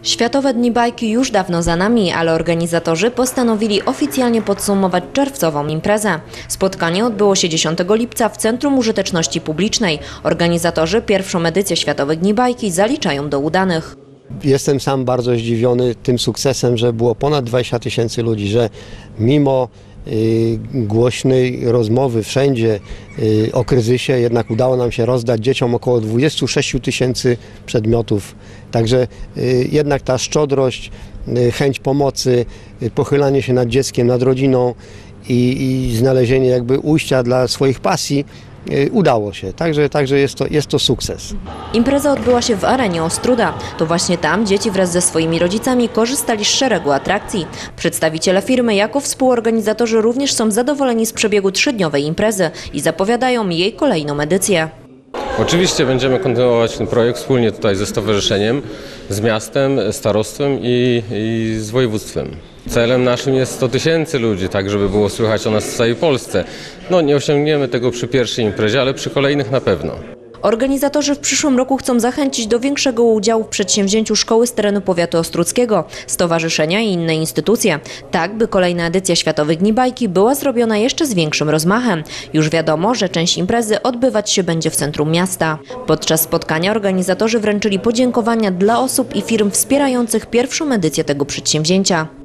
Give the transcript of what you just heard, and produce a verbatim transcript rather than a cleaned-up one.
Światowe Dni Bajki już dawno za nami, ale organizatorzy postanowili oficjalnie podsumować czerwcową imprezę. Spotkanie odbyło się dziesiątego lipca w Centrum Użyteczności Publicznej. Organizatorzy pierwszą edycję Światowych Dni Bajki zaliczają do udanych. Jestem sam bardzo zdziwiony tym sukcesem, że było ponad dwadzieścia tysięcy ludzi, że mimo y, głośnej rozmowy wszędzie y, o kryzysie jednak udało nam się rozdać dzieciom około dwudziestu sześciu tysięcy przedmiotów. Także y, jednak ta szczodrość, y, chęć pomocy, y, pochylanie się nad dzieckiem, nad rodziną i, i znalezienie jakby ujścia dla swoich pasji udało się, także, także jest to, jest to sukces. Impreza odbyła się w arenie Ostruda. To właśnie tam dzieci wraz ze swoimi rodzicami korzystali z szeregu atrakcji. Przedstawiciele firmy jako współorganizatorzy również są zadowoleni z przebiegu trzydniowej imprezy i zapowiadają jej kolejną edycję. Oczywiście będziemy kontynuować ten projekt wspólnie tutaj ze stowarzyszeniem, z miastem, starostwem i, i z województwem. Celem naszym jest sto tysięcy ludzi, tak żeby było słychać o nas w całej Polsce. No nie osiągniemy tego przy pierwszej imprezie, ale przy kolejnych na pewno. Organizatorzy w przyszłym roku chcą zachęcić do większego udziału w przedsięwzięciu szkoły z terenu powiatu ostrudzkiego, stowarzyszenia i inne instytucje, tak by kolejna edycja Światowych Dni Bajki była zrobiona jeszcze z większym rozmachem. Już wiadomo, że część imprezy odbywać się będzie w centrum miasta. Podczas spotkania organizatorzy wręczyli podziękowania dla osób i firm wspierających pierwszą edycję tego przedsięwzięcia.